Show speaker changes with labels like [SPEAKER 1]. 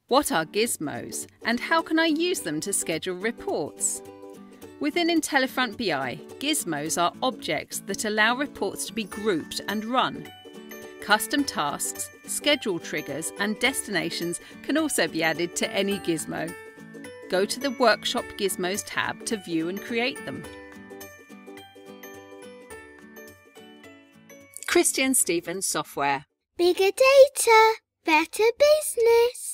[SPEAKER 1] What are gizmos and how can I use them to schedule reports? Within Intellifront BI, gizmos are objects that allow reports to be grouped and run. Custom tasks, schedule triggers and destinations can also be added to any gizmo. Go to the Workshop Gizmos tab to view and create them. Christian Stevens Software.
[SPEAKER 2] Bigger data, better business.